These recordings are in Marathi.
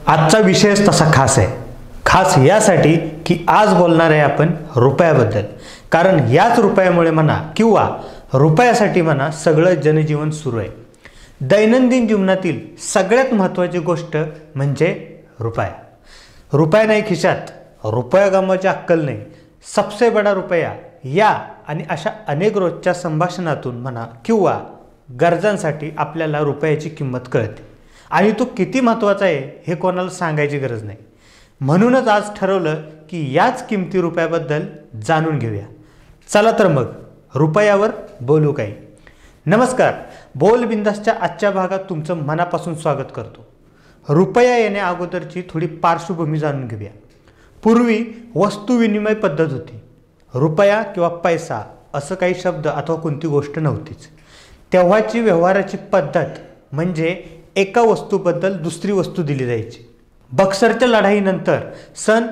आजचा विषयच तसा खास आहे। खास यासाठी की आज बोलणार आहे आपण रुपयाबद्दल। कारण याच रुपयामुळे म्हणा किंवा रुपयासाठी म्हणा सगळं जनजीवन सुरू आहे। दैनंदिन जीवनातील सगळ्यात महत्त्वाची गोष्ट म्हणजे रुपया। रुपया नाही खिशात, रुपया गमवायची अक्कल नाही, सबसे बडा रुपया या आणि अशा अनेक रोजच्या संभाषणातून म्हणा किंवा गरजांसाठी आपल्याला रुपयाची किंमत कळते आणि तो किती महत्त्वाचा आहे हे कोणाला सांगायची गरज नाही। म्हणूनच आज ठरवलं की याच किमती रुपयाबद्दल जाणून घेऊया। चला तर मग रुपयावर बोलू काही। नमस्कार, बोल बिंदासच्या आजच्या भागात तुमचं मनापासून स्वागत करतो। रुपया येण्या अगोदरची थोडी पार्श्वभूमी जाणून घेऊया। पूर्वी वस्तू विनिमय पद्धत होती। रुपया किंवा पैसा असं काही शब्द अथवा कोणती गोष्ट नव्हतीच। तेव्हाची व्यवहाराची पद्धत म्हणजे एका वस्तूबद्दल दुसरी वस्तू दिली जायची। बक्सरच्या लढाईनंतर सन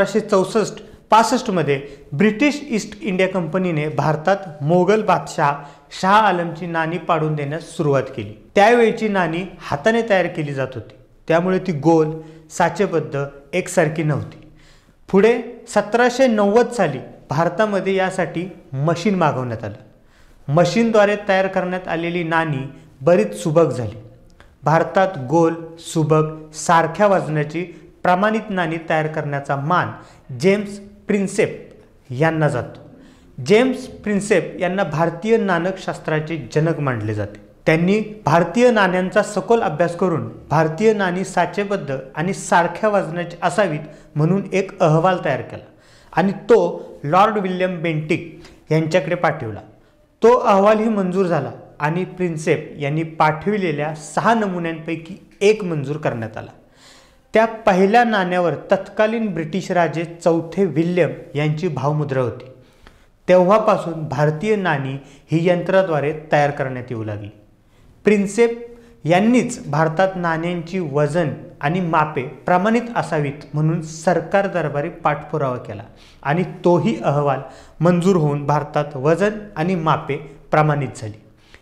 1764-65 मध्ये ब्रिटिश ईस्ट इंडिया कंपनीने भारतात मोगल बादशाह शाह आलमची नाणी पाडून देण्यास सुरुवात केली। त्यावेळची नाणी हाताने तयार केली जात होती, त्यामुळे ती गोल साचेबद्ध एकसारखी नव्हती। पुढे 1790 साली भारतामध्ये यासाठी मशीन मागवण्यात आलं। मशीनद्वारे तयार करण्यात आलेली नाणी बरीच सुबक झाली। भारतात गोल सुबक सारख्या वजनाची प्रमाणित नाणी तयार करण्याचा मान जेम्स प्रिन्सेप यांना जातो। जेम्स प्रिन्सेप यांना भारतीय नाणकशास्त्राचे जनक मानले जाते। त्यांनी भारतीय नाण्यांचा सखोल अभ्यास करून भारतीय नाणी साचेबद्ध आणि सारख्या वजनाची असावीत म्हणून एक अहवाल तयार केला आणि तो लॉर्ड विल्यम बेंटिक यांच्याकडे पाठवला। तो अहवालही मंजूर झाला आणि प्रिन्सेप यांनी पाठविलेल्या 6 नमुन्यांपैकी एक मंजूर करण्यात आला। त्या पहिल्या नाण्यावर तत्कालीन ब्रिटिश राजे चौथे विल्यम यांची भावमुद्रा होती। तेव्हापासून भारतीय नाणी ही यंत्राद्वारे तयार करण्यात येऊ लागली। प्रिन्सेप यांनीच भारतात नाण्यांची वजन आणि मापे प्रमाणित असावीत म्हणून सरकार दरबारी पाठपुरावा केला आणि तोही अहवाल मंजूर होऊन भारतात वजन आणि मापे प्रमाणित झाली।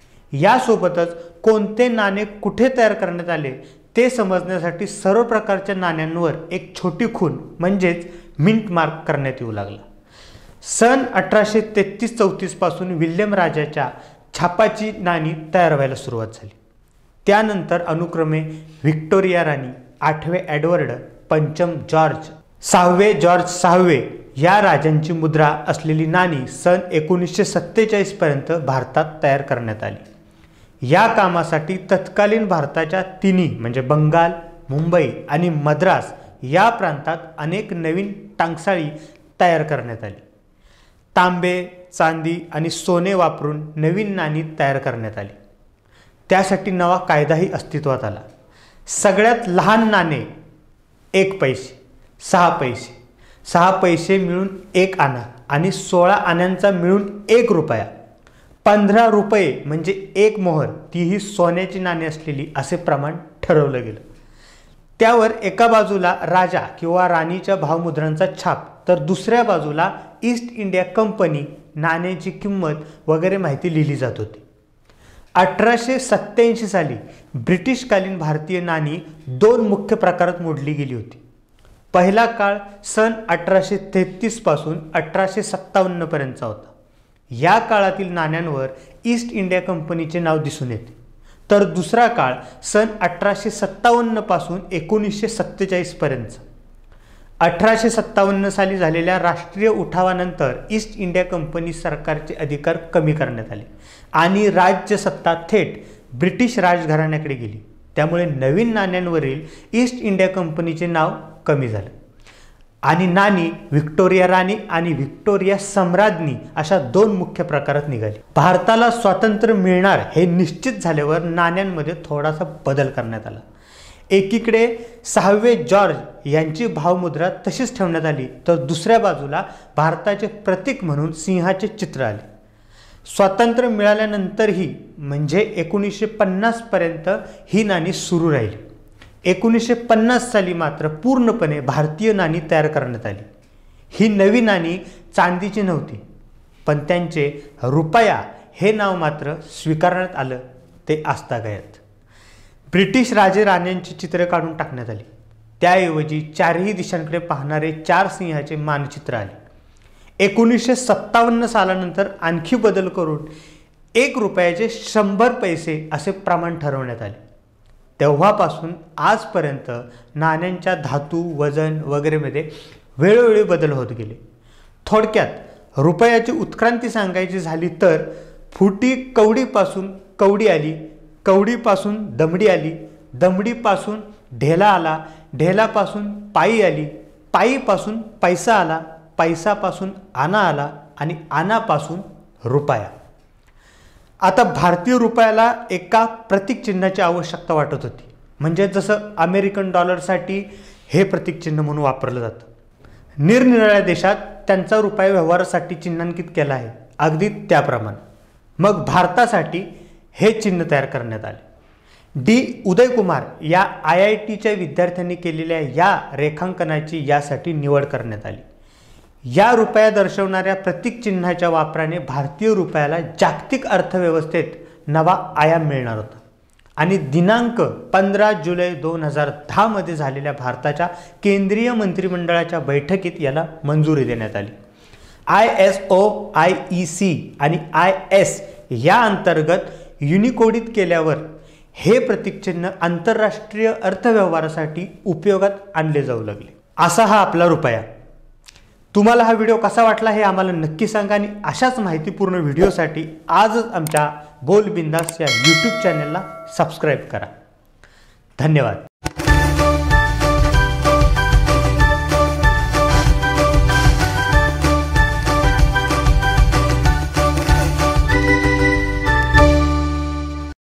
यासोबतच कोणते नाणे कुठे तयार करण्यात आले ते समजण्यासाठी सर्व प्रकारच्या नाण्यांवर एक छोटी खूण म्हणजेच मिंट मार्क करण्यात येऊ लागला। सन 1833-34 पासून विल्यम राजाच्या छापाची नाणी तयार व्हायला सुरुवात झाली। त्यानंतर अनुक्रमे व्हिक्टोरिया राणी, 8वे एडवर्ड, 5म जॉर्ज, 6वे जॉर्ज 6वे या राजांची मुद्रा असलेली नाणी सन 1947 पर्यंत भारतात तयार करण्यात आली। या कामासाठी तत्कालीन भारताच्या तिन्ही म्हणजे बंगाल, मुंबई आणि मद्रास या प्रांतात अनेक नवीन टांगसाळी तयार करण्यात आली। तांबे, चांदी आणि सोने वापरून नवीन नाणी तयार करण्यात आली। त्यासाठी नवा कायदाही अस्तित्वात आला। सगळ्यात लहान नाणे 1 पैसे, 6 पैसे, 6 पैसे मिळून 1 आणा आणि 16 आण्यांचा मिळून 1 रुपया, 15 रुपये म्हणजे 1 मोहर, तीही सोन्याची नाणी असलेली असे प्रमाण ठरवलं गेलं। त्यावर एका बाजूला राजा किंवा राणीच्या भावमुद्रांचा छाप तर दुसऱ्या बाजूला ईस्ट इंडिया कंपनी नाण्याची किंमत वगैरे माहिती लिहिली जात होती। 1887 साली ब्रिटिशकालीन भारतीय नाणी 2 मुख्य प्रकारात मोडली गेली होती। पहिला काळ सन 1833 पासून 1857 पर्यंतचा होता। या काळातील नाण्यांवर ईस्ट इंडिया कंपनीचे नाव दिसून येते, तर दुसरा काळ सन 1857 पासून 1947 पर्यंत। 1857 साली झालेल्या राष्ट्रीय उठावानंतर ईस्ट इंडिया कंपनी सरकारचे अधिकार कमी करण्यात आले आणि राज्य सत्ता थेट ब्रिटिश राजघराण्याकडे गेली। त्यामुळे नवीन नाण्यांवरील ईस्ट इंडिया कंपनीचे नाव कमी झाले आणि नाणी व्हिक्टोरिया राणी आणि व्हिक्टोरिया सम्राज्ञी अशा 2 मुख्य प्रकारात निघाली। भारताला स्वातंत्र्य मिळणार हे निश्चित झाल्यावर नाण्यांमध्ये थोडासा बदल करण्यात आला। एकीकडे 6वे जॉर्ज यांची भावमुद्रा तशीच ठेवण्यात आली, तर दुसऱ्या बाजूला भारताचे प्रतीक म्हणून सिंहाचे चित्र आले। स्वातंत्र्य मिळाल्यानंतरही म्हणजे 1950 पर्यंत ही नाणी सुरू राहिली। 1950 साली मात्र पूर्णपणे भारतीय नाणी तयार करण्यात आली। ही नवी नाणी चांदीची नव्हती, पण त्यांचे रुपया हे नाव मात्र स्वीकारण्यात आलं ते आजतागायत। ब्रिटिश राजे राण्यांची चित्रे काढून टाकण्यात आली। त्याऐवजी चारही दिशांकडे पाहणारे 4 सिंहाचे मानचित्र आले। 1957 सालानंतर आणखी बदल करून 1 रुपयाचे 100 पैसे असे प्रमाण ठरवण्यात आले। तेव्हापासून आजपर्यंत नाण्यांच्या धातू, वजन वगैरेमध्ये वेळोवेळी बदल होत गेले। थोडक्यात रुपयाची उत्क्रांती सांगायची झाली तर फुटी कवडीपासून कवडी आली, कवडीपासून दमडी आली, दमडीपासून ढेला आला, ढेलापासून पायी आली, पायीपासून पैसा आला, पैसापासून आना आला आणि आनापासून रुपया। आता भारतीय रुपयाला एका प्रतीक चिन्हाची आवश्यकता वाटत होती, म्हणजे जसं अमेरिकन डॉलरसाठी हे प्रतीक चिन्ह म्हणून वापरलं जातं। निरनिराळ्या देशात त्यांचा रुपया व्यवहारासाठी चिन्हांकित केला आहे, अगदी त्याप्रमाणे। मग भारतासाठी हे चिन्ह तयार करण्यात आले। डी उदयकुमार या IITच्या विद्यार्थ्यांनी केलेल्या या रेखांकनाची यासाठी निवड करण्यात आली। या रुपया दर्शवणाऱ्या प्रतीक चिन्हाच्या वापराने भारतीय रुपयाला जागतिक अर्थव्यवस्थेत नवा आयाम मिळणार होता आणि दिनांक 15 जुलै 2010 मध्ये झालेल्या भारताच्या केंद्रीय मंत्रिमंडळाच्या बैठकीत याला मंजुरी देण्यात आली। ISO, IEC आणि IS या अंतर्गत युनिकोडित केल्यावर हे प्रतीक चिन्ह आंतरराष्ट्रीय अर्थव्यवहारासाठी उपयोगात आणले जाऊ लागले। असा हा आपला रुपया। तुम्हाला हा व्हिडिओ कसा वाटला हे आम्हाला नक्की सांगा आणि अशाच माहितीपूर्ण व्हिडिओसाठी आजच आमच्या बोल बिंदास या YouTube चॅनलला सबस्क्राईब करा। धन्यवाद।